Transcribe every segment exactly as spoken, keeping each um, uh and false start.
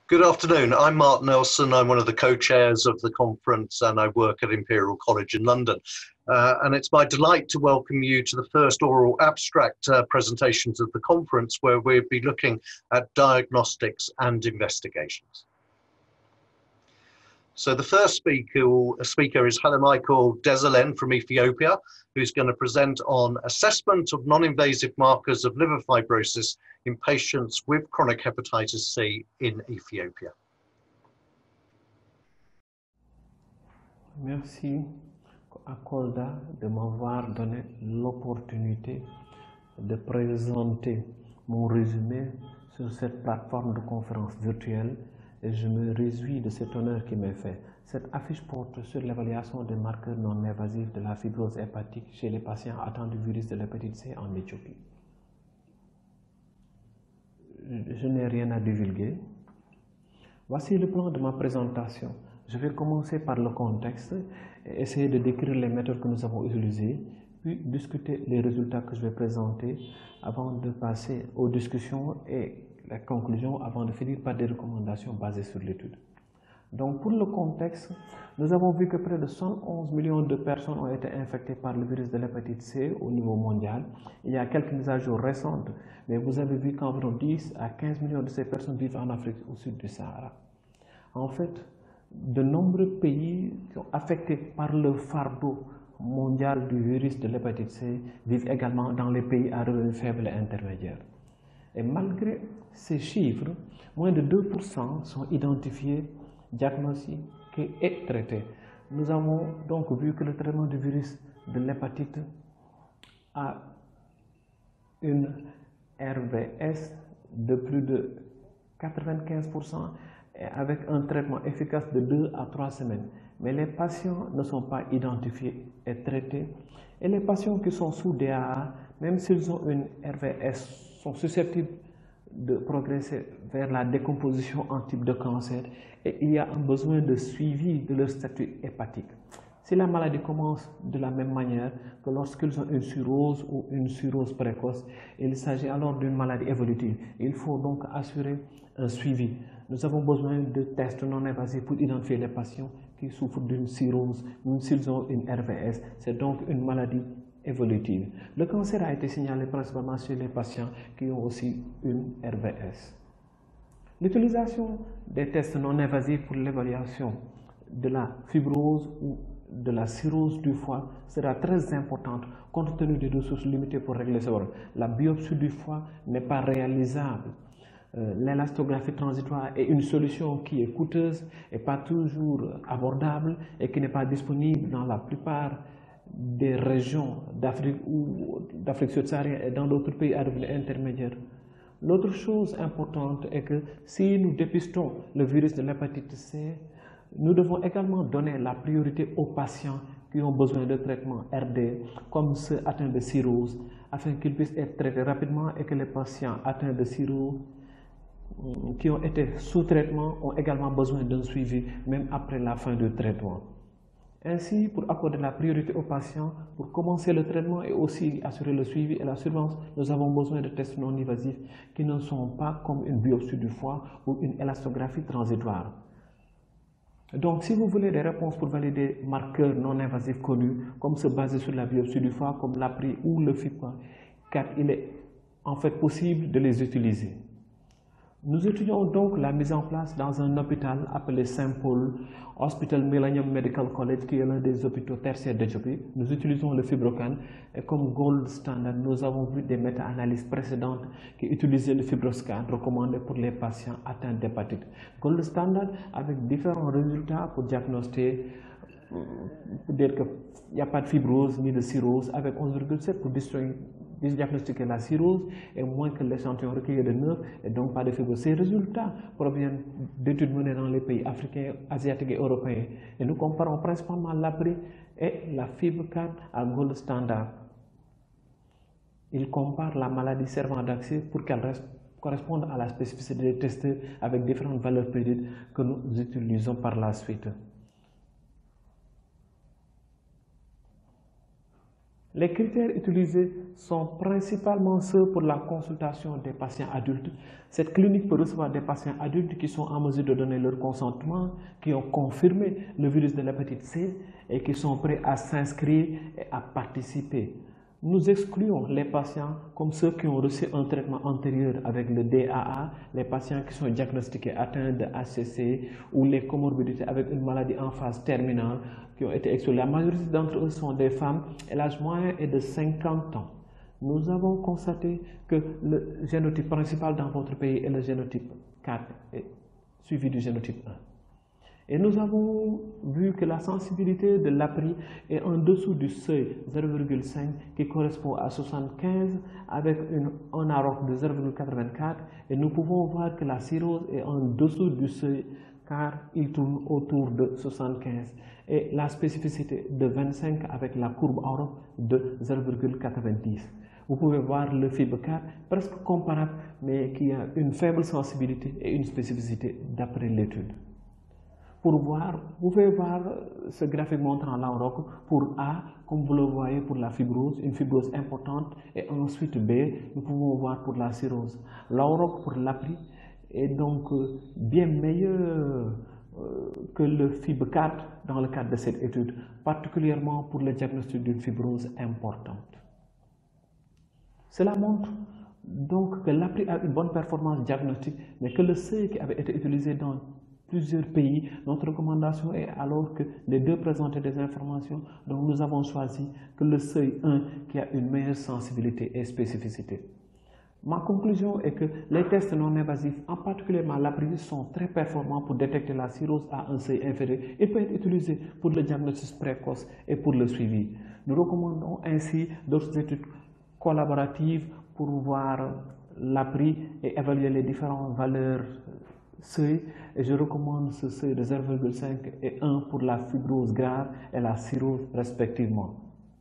Good afternoon. I'm Mark Nelson. I'm one of the co-chairs of the conference and I work at Imperial College in London. Uh, and it's my delight to welcome you to the first oral abstract uh, presentations of the conference, where we'll be looking at diagnostics and investigations. So the first speaker, speaker is Halemichael Desalegn from Ethiopia, who's going to present on assessment of non-invasive markers of liver fibrosis in patients with chronic hepatitis C in Ethiopia. Merci à Kolda de m'avoir donné l'opportunité de présenter mon résumé sur cette plateforme de conférence virtuelle et je me réjouis de cet honneur qui m'est fait. Cette affiche porte sur l'évaluation des marqueurs non invasifs de la fibrose hépatique chez les patients atteints du virus de l'hépatite C en Éthiopie. Je n'ai rien à divulguer. Voici le plan de ma présentation. Je vais commencer par le contexte et essayer de décrire les méthodes que nous avons utilisées, puis discuter les résultats que je vais présenter avant de passer aux discussions et la conclusion, avant de finir par des recommandations basées sur l'étude. Donc pour le contexte, nous avons vu que près de cent onze millions de personnes ont été infectées par le virus de l'hépatite C au niveau mondial. Il y a quelques mises à jour récentes, mais vous avez vu qu'environ dix à quinze millions de ces personnes vivent en Afrique au sud du Sahara. En fait, de nombreux pays qui sont affectés par le fardeau mondial du virus de l'hépatite C vivent également dans les pays à revenus faibles et intermédiaires. Et malgré ces chiffres, moins de deux pour cent sont identifiés, diagnostiqués et traités. Nous avons donc vu que le traitement du virus de l'hépatite a une R V S de plus de quatre-vingt-quinze pour cent et avec un traitement efficace de deux à trois semaines. Mais les patients ne sont pas identifiés et traités. Et les patients qui sont sous D A A, même s'ils ont une R V S, sont susceptibles de progresser vers la décomposition en type de cancer et il y a un besoin de suivi de leur statut hépatique. Si la maladie commence de la même manière que lorsqu'ils ont une cirrhose ou une cirrhose précoce, il s'agit alors d'une maladie évolutive. Il faut donc assurer un suivi. Nous avons besoin de tests non invasifs pour identifier les patients qui souffrent d'une cirrhose, même s'ils ont une R V S. C'est donc une maladie évolutive. Le cancer a été signalé principalement chez les patients qui ont aussi une R V S. L'utilisation des tests non invasifs pour l'évaluation de la fibrose ou de la cirrhose du foie sera très importante compte tenu des ressources limitées pour régler ce problème. La biopsie du foie n'est pas réalisable. Euh, L'élastographie transitoire est une solution qui est coûteuse et pas toujours abordable et qui n'est pas disponible dans la plupart des régions d'Afrique ou d'Afrique subsaharienne et dans d'autres pays à revenus intermédiaires. L'autre chose importante est que si nous dépistons le virus de l'hépatite C, nous devons également donner la priorité aux patients qui ont besoin de traitement R D, comme ceux atteints de cirrhose, afin qu'ils puissent être traités rapidement et que les patients atteints de cirrhose qui ont été sous traitement ont également besoin d'un suivi même après la fin du traitement. Ainsi, pour accorder la priorité aux patients, pour commencer le traitement et aussi assurer le suivi et la surveillance, nous avons besoin de tests non invasifs qui ne sont pas comme une biopsie du foie ou une élastographie transitoire. Donc, si vous voulez des réponses pour valider marqueurs non invasifs connus, comme se baser sur la biopsie du foie, comme l'A P R I ou le F I P quatre, il est en fait possible de les utiliser. Nous étudions donc la mise en place dans un hôpital appelé Saint Paul Hospital Millennium Medical College, qui est l'un des hôpitaux tertiaires d'Éthiopie. Nous utilisons le FibroScan et comme gold standard, nous avons vu des méta-analyses précédentes qui utilisaient le FibroScan recommandé pour les patients atteints d'hépatite. Gold standard avec différents résultats pour diagnostiquer, pour dire qu'il n'y a pas de fibrose ni de cirrhose, avec onze virgule sept pour distinguer diagnostiquer la cirrhose et moins que l'échantillon recueilli de neuf et donc pas de fibrose. Ces résultats proviennent d'études menées dans les pays africains, asiatiques et européens. Et nous comparons principalement l'A P R I et la F I B quatre à gold standard. Ils comparent la maladie servant d'accès pour qu'elle corresponde à la spécificité des tests avec différentes valeurs prédites que nous utilisons par la suite. Les critères utilisés sont principalement ceux pour la consultation des patients adultes. Cette clinique peut recevoir des patients adultes qui sont en mesure de donner leur consentement, qui ont confirmé le virus de l'hépatite C et qui sont prêts à s'inscrire et à participer. Nous excluons les patients comme ceux qui ont reçu un traitement antérieur avec le D A A, les patients qui sont diagnostiqués atteints de H C C ou les comorbidités avec une maladie en phase terminale qui ont été exclus. La majorité d'entre eux sont des femmes et l'âge moyen est de cinquante ans. Nous avons constaté que le génotype principal dans votre pays est le génotype quatre, suivi du génotype un. Et nous avons vu que la sensibilité de l'A P R I est en dessous du seuil zéro virgule cinq qui correspond à soixante-quinze avec une, un A R O C de zéro virgule quatre-vingt-quatre et nous pouvons voir que la cirrhose est en dessous du seuil car il tourne autour de soixante-quinze et la spécificité de vingt-cinq avec la courbe A R O C de zéro virgule quatre-vingt-dix. Vous pouvez voir le fibre quatre presque comparable mais qui a une faible sensibilité et une spécificité d'après l'étude. Pour voir, vous pouvez voir ce graphique montrant l'A R O C pour A, comme vous le voyez pour la fibrose, une fibrose importante, et ensuite B, nous pouvons voir pour la cirrhose. L'A R O C pour l'A P R I est donc bien meilleur que le fibre quatre dans le cadre de cette étude, particulièrement pour le diagnostic d'une fibrose importante. Cela montre donc que l'A P R I a une bonne performance diagnostique, mais que le seuil qui avait été utilisé dans plusieurs pays, notre recommandation est alors que les deux présentaient des informations, donc nous avons choisi que le seuil un qui a une meilleure sensibilité et spécificité. Ma conclusion est que les tests non invasifs, en particulièrement l'A P R I, sont très performants pour détecter la cirrhose à un seuil inférieur. Ils peuvent être utilisés pour le diagnostic précoce et pour le suivi. Nous recommandons ainsi d'autres études collaboratives pour voir l'A P R I et évaluer les différentes valeurs seuil, et je recommande ce seuil de zéro virgule cinq et un pour la fibrose grave et la cirrhose respectivement.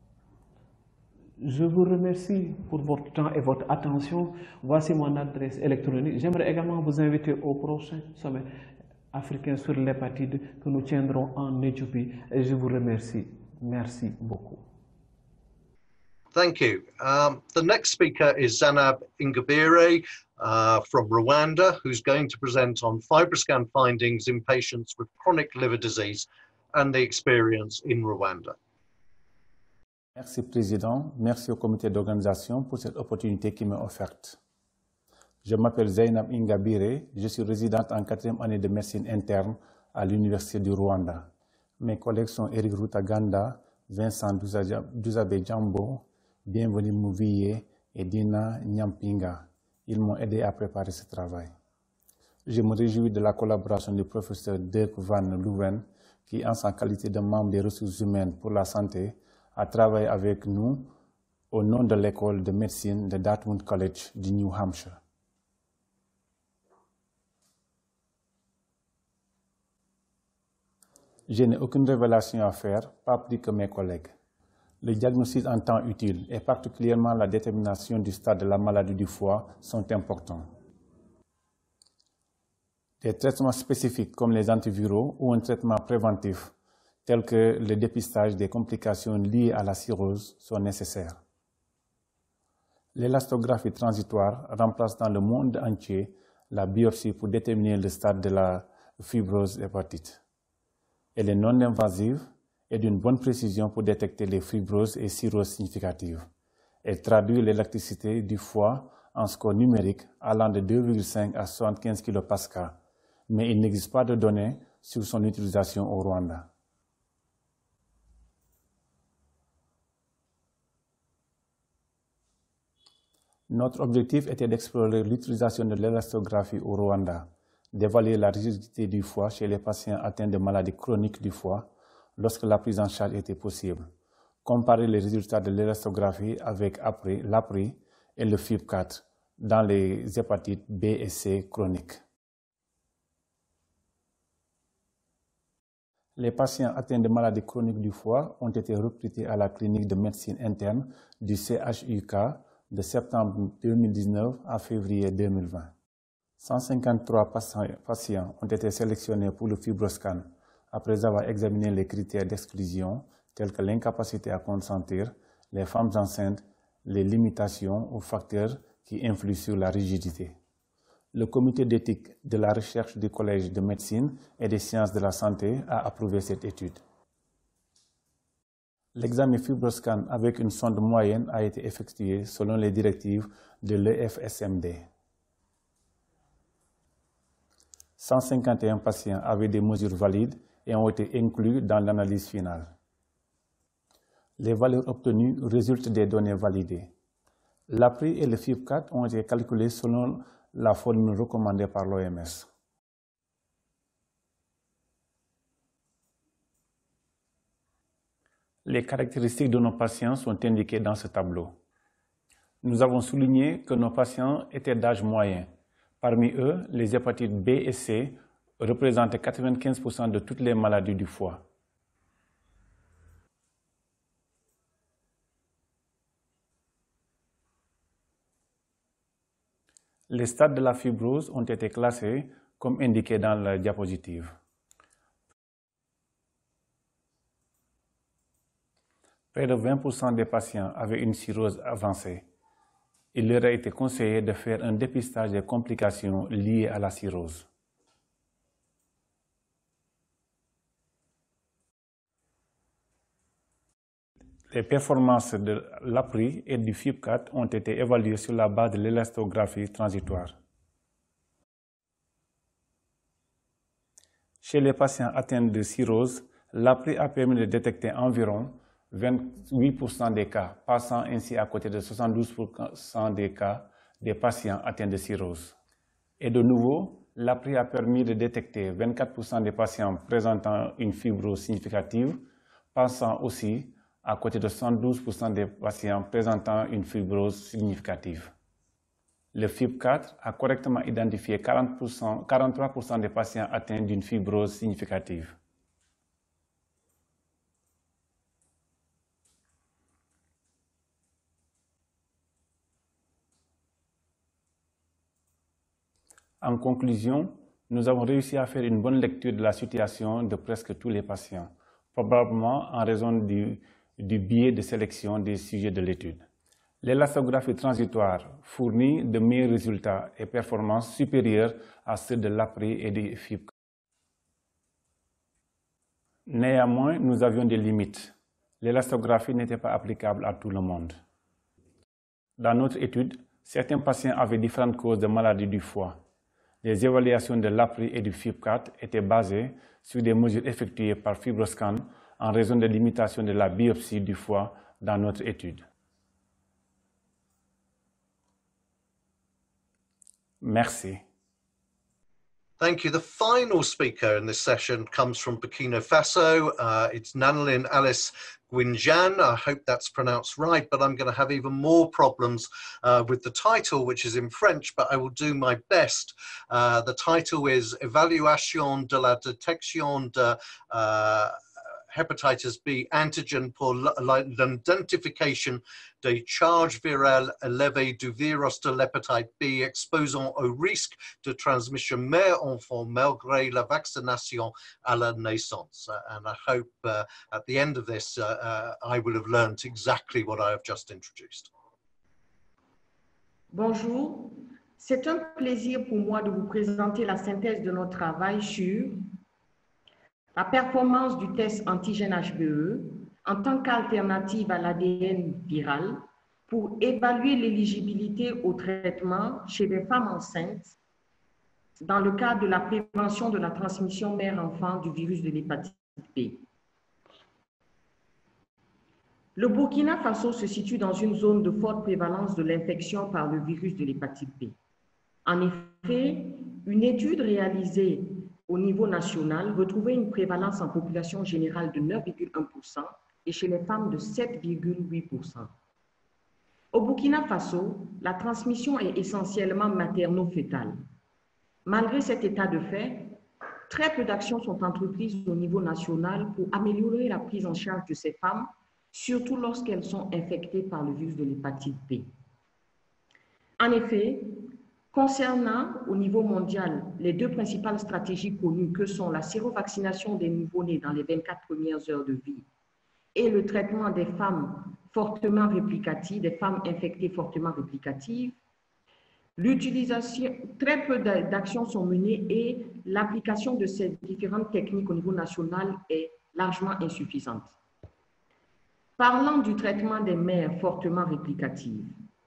Je vous remercie pour votre temps et votre attention. Voici mon adresse électronique. J'aimerais également vous inviter au prochain sommet africain sur l'hépatite que nous tiendrons en Éthiopie et je vous remercie. Merci beaucoup. Thank you. Um, the next speaker is Zanab Ingabire uh, from Rwanda, who's going to present on FibroScan findings in patients with chronic liver disease and the experience in Rwanda. Merci, Président. Merci au comité d'organisation pour cette opportunité qui m'est offerte. Je m'appelle Zainab Ingabire, je suis résidente en quatrième année de médecine interne à l'Université du Rwanda. Mes collègues sont Eric Rutaganda, Vincent Duzabe Jambo, Bienvenue Mouvier et Dina Nyampinga. Ils m'ont aidé à préparer ce travail. Je me réjouis de la collaboration du professeur Dirk van Leeuwen, qui, en sa qualité de membre des ressources humaines pour la santé, a travaillé avec nous au nom de l'école de médecine de Dartmouth College du New Hampshire. Je n'ai aucune révélation à faire, pas plus que mes collègues. Le diagnostic en temps utile et particulièrement la détermination du stade de la maladie du foie sont importants. Des traitements spécifiques comme les antiviraux ou un traitement préventif tel que le dépistage des complications liées à la cirrhose sont nécessaires. L'élastographie transitoire remplace dans le monde entier la biopsie pour déterminer le stade de la fibrose hépatite. Elle est non invasive et d'une bonne précision pour détecter les fibroses et cirrhoses significatives. Elle traduit l'élasticité du foie en score numérique allant de deux virgule cinq à soixante-quinze kilopascals, mais il n'existe pas de données sur son utilisation au Rwanda. Notre objectif était d'explorer l'utilisation de l'élastographie au Rwanda, d'évaluer la rigidité du foie chez les patients atteints de maladies chroniques du foie lorsque la prise en charge était possible, comparer les résultats de l'élastographie avec l'A P R I et le fibre quatre dans les hépatites B et C chroniques. Les patients atteints de maladies chroniques du foie ont été recrutés à la clinique de médecine interne du C H U K de septembre deux mille dix-neuf à février deux mille vingt. cent cinquante-trois patients ont été sélectionnés pour le FibroScan après avoir examiné les critères d'exclusion tels que l'incapacité à consentir, les femmes enceintes, les limitations ou facteurs qui influent sur la rigidité. Le comité d'éthique de la recherche du Collège de médecine et des sciences de la santé a approuvé cette étude. L'examen FibroScan avec une sonde moyenne a été effectué selon les directives de l'E F S M D. cent cinquante et un patients avaient des mesures valides et ont été inclus dans l'analyse finale. Les valeurs obtenues résultent des données validées. L'A P R I et le F I B quatre ont été calculés selon la formule recommandée par l'O M S. Les caractéristiques de nos patients sont indiquées dans ce tableau. Nous avons souligné que nos patients étaient d'âge moyen. Parmi eux, les hépatites B et C représentent quatre-vingt-quinze pour cent de toutes les maladies du foie. Les stades de la fibrose ont été classés comme indiqué dans la diapositive. Près de vingt pour cent des patients avaient une cirrhose avancée. Il leur a été conseillé de faire un dépistage des complications liées à la cirrhose. Les performances de l'A P R I et du F I B quatre ont été évaluées sur la base de l'élastographie transitoire. Chez les patients atteints de cirrhose, l'A P R I a permis de détecter environ vingt-huit pour cent des cas, passant ainsi à côté de soixante-douze pour cent des cas des patients atteints de cirrhose. Et de nouveau, l'A P R I a permis de détecter vingt-quatre pour cent des patients présentant une fibrose significative, passant aussi à côté de soixante-douze pour cent des patients présentant une fibrose significative. Le F I B quatre a correctement identifié quarante pour cent, quarante-trois pour cent des patients atteints d'une fibrose significative. En conclusion, nous avons réussi à faire une bonne lecture de la situation de presque tous les patients, probablement en raison du, du biais de sélection des sujets de l'étude. L'élastographie transitoire fournit de meilleurs résultats et performances supérieures à ceux de l'A P R I et du F I B. Néanmoins, nous avions des limites. L'élastographie n'était pas applicable à tout le monde. Dans notre étude, certains patients avaient différentes causes de maladies du foie. Les évaluations de l'A P R I et du F I B quatre étaient basées sur des mesures effectuées par FibroScan en raison de limitation de la biopsie du foie dans notre étude. Merci. Thank you. The final speaker in this session comes from Burkina Faso. Uh, it's Nanolin Alice Guinjan. I hope that's pronounced right, but I'm going to have even more problems uh, with the title, which is in French, but I will do my best. Uh, the title is Évaluation de la détection de uh, hepatitis B antigen pour l'identification des charges virales élevées du virus de l'hépatite B exposant au risque de transmission mère-enfant malgré la vaccination à la naissance. Uh, and I hope uh, at the end of this, uh, uh, I will have learned exactly what I have just introduced. Bonjour, c'est un plaisir pour moi de vous présenter la synthèse de notre travail sur la performance du test antigène H B E en tant qu'alternative à l'A D N viral pour évaluer l'éligibilité au traitement chez les femmes enceintes dans le cadre de la prévention de la transmission mère-enfant du virus de l'hépatite B. Le Burkina Faso se situe dans une zone de forte prévalence de l'infection par le virus de l'hépatite B. En effet, une étude réalisée au niveau national retrouvait une prévalence en population générale de neuf virgule un pour cent et chez les femmes de sept virgule huit pour cent. Au Burkina Faso, la transmission est essentiellement materno-fétale. Malgré cet état de fait, très peu d'actions sont entreprises au niveau national pour améliorer la prise en charge de ces femmes, surtout lorsqu'elles sont infectées par le virus de l'hépatite B. En effet, concernant au niveau mondial les deux principales stratégies connues que sont la sérovaccination des nouveau-nés dans les vingt-quatre premières heures de vie et le traitement des femmes fortement réplicatives, des femmes infectées fortement réplicatives. L'utilisation, très peu d'actions sont menées et l'application de ces différentes techniques au niveau national est largement insuffisante. Parlant du traitement des mères fortement réplicatives,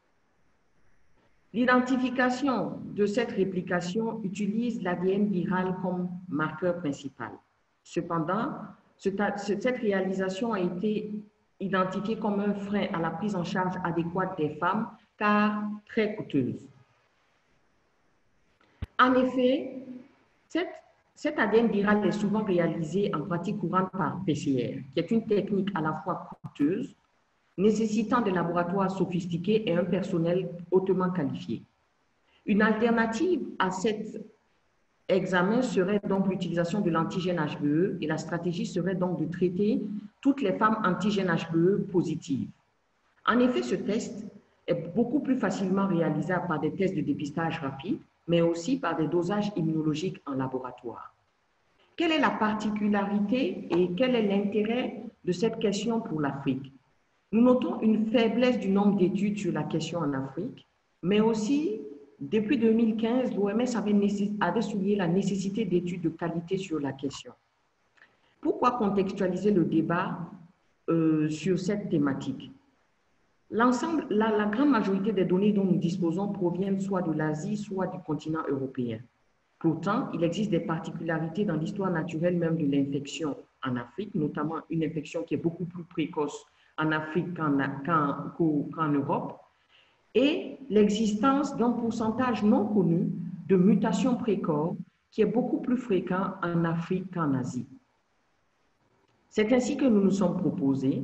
l'identification de cette réplication utilise l'A D N viral comme marqueur principal. Cependant, cette réalisation a été identifiée comme un frein à la prise en charge adéquate des femmes car très coûteuse. En effet, cette, cet A D N viral est souvent réalisé en pratique courante par P C R, qui est une technique à la fois coûteuse, nécessitant des laboratoires sophistiqués et un personnel hautement qualifié. Une alternative à cet examen serait donc l'utilisation de l'antigène H B E et la stratégie serait donc de traiter toutes les femmes antigènes H B E positives. En effet, ce test est beaucoup plus facilement réalisable par des tests de dépistage rapide, mais aussi par des dosages immunologiques en laboratoire. Quelle est la particularité et quel est l'intérêt de cette question pour l'Afrique? Nous notons une faiblesse du nombre d'études sur la question en Afrique, mais aussi, depuis deux mille quinze, l'O M S avait, avait souligné la nécessité d'études de qualité sur la question. Pourquoi contextualiser le débat euh, sur cette thématique? L'ensemble, la, la grande majorité des données dont nous disposons proviennent soit de l'Asie, soit du continent européen. Pourtant, il existe des particularités dans l'histoire naturelle même de l'infection en Afrique, notamment une infection qui est beaucoup plus précoce en Afrique qu'en qu'en, qu'en Europe, et l'existence d'un pourcentage non connu de mutations précoces qui est beaucoup plus fréquent en Afrique qu'en Asie. C'est ainsi que nous nous sommes proposés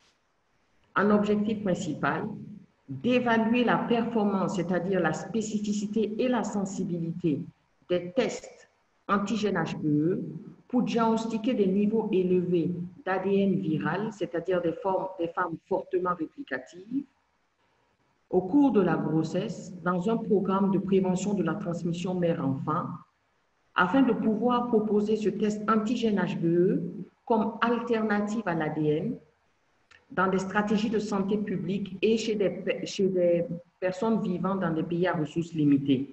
un objectif principal d'évaluer la performance, c'est-à-dire la spécificité et la sensibilité des tests antigènes H B E pour diagnostiquer des niveaux élevés d'A D N viral, c'est-à-dire des, des femmes fortement réplicatives, au cours de la grossesse, dans un programme de prévention de la transmission mère-enfant, afin de pouvoir proposer ce test antigène H B E comme alternative à l'A D N dans des stratégies de santé publique et chez des, chez des personnes vivant dans des pays à ressources limitées.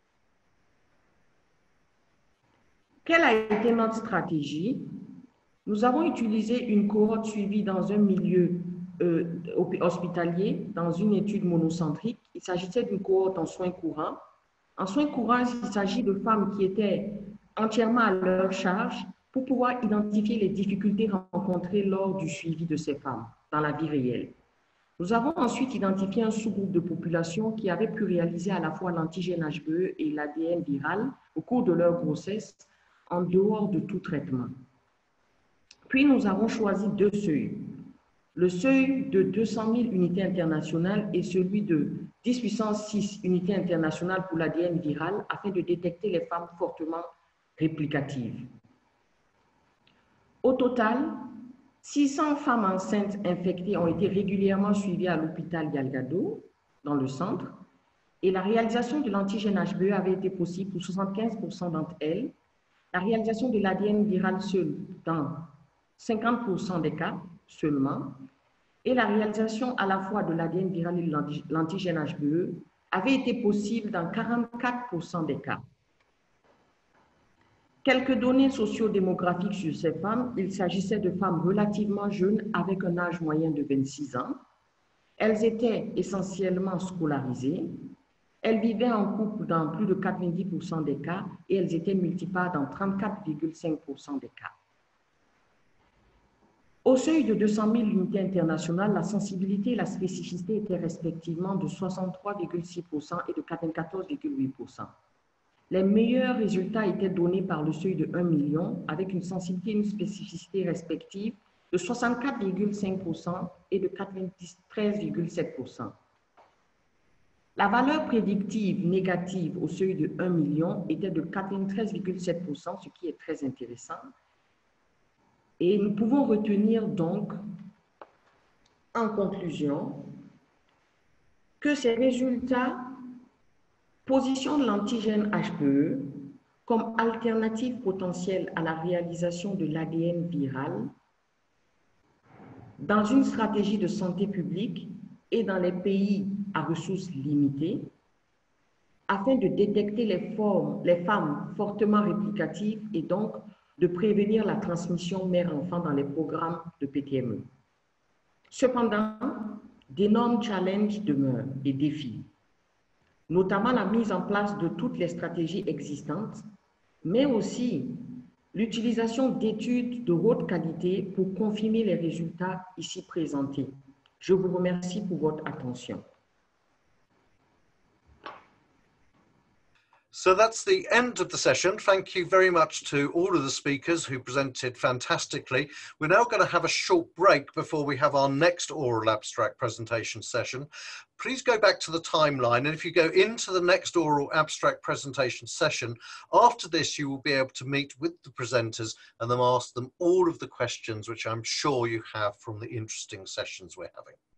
Quelle a été notre stratégie? Nous avons utilisé une cohorte suivie dans un milieu euh, hospitalier, dans une étude monocentrique. Il s'agissait d'une cohorte en soins courants. En soins courants, il s'agit de femmes qui étaient entièrement à leur charge pour pouvoir identifier les difficultés rencontrées lors du suivi de ces femmes dans la vie réelle. Nous avons ensuite identifié un sous-groupe de population qui avait pu réaliser à la fois l'antigène H B E et l'A D N viral au cours de leur grossesse en dehors de tout traitement. Puis nous avons choisi deux seuils. Le seuil de deux cent mille unités internationales et celui de dix puissance six unités internationales pour l'A D N viral afin de détecter les femmes fortement réplicatives. Au total, six cents femmes enceintes infectées ont été régulièrement suivies à l'hôpital Galgado, dans le centre, et la réalisation de l'antigène H B E avait été possible pour soixante-quinze pour cent d'entre elles, la réalisation de l'A D N viral seul dans cinquante pour cent des cas seulement, et la réalisation à la fois de l'A D N viral et de l'antigène H B E avait été possible dans quarante-quatre pour cent des cas. Quelques données socio-démographiques sur ces femmes. Il s'agissait de femmes relativement jeunes avec un âge moyen de vingt-six ans. Elles étaient essentiellement scolarisées. Elles vivaient en couple dans plus de quatre-vingt-dix pour cent des cas et elles étaient multipares dans trente-quatre virgule cinq pour cent des cas. Au seuil de deux cent mille unités internationales, la sensibilité et la spécificité étaient respectivement de soixante-trois virgule six pour cent et de quatre-vingt-quatorze virgule huit pour cent. Les meilleurs résultats étaient donnés par le seuil de un million avec une sensibilité et une spécificité respective de soixante-quatre virgule cinq pour cent et de quatre-vingt-treize virgule sept pour cent. La valeur prédictive négative au seuil de un million était de quatre-vingt-treize virgule sept pour cent, ce qui est très intéressant. Et nous pouvons retenir donc, en conclusion, que ces résultats positionnent l'antigène H B E comme alternative potentielle à la réalisation de l'A D N viral dans une stratégie de santé publique et dans les pays à ressources limitées, afin de détecter les, formes, les femmes fortement réplicatives et donc de prévenir la transmission mère-enfant dans les programmes de P T M E. Cependant, d'énormes challenges demeurent et défis, notamment la mise en place de toutes les stratégies existantes, mais aussi l'utilisation d'études de haute qualité pour confirmer les résultats ici présentés. Je vous remercie pour votre attention. So that's the end of the session. Thank you very much to all of the speakers who presented fantastically. We're now going to have a short break before we have our next oral abstract presentation session. Please go back to the timeline, and if you go into the next oral abstract presentation session, after this you will be able to meet with the presenters and then ask them all of the questions which I'm sure you have from the interesting sessions we're having.